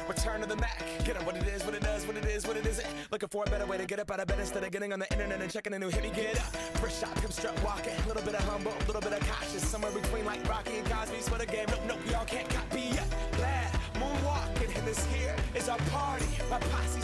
Return to the Mac. Get up what it is, what it does, what it is, what it isn't. Looking for a better way to get up out of bed instead of getting on the internet and checking a new hit. Me get up. First shot, come strut walking. A little bit of humble, a little bit of cautious. Somewhere between like Rocky and Cosby's for the game. Nope, nope, y'all can't copy yet. Glad moonwalking, and this here is our party. My posse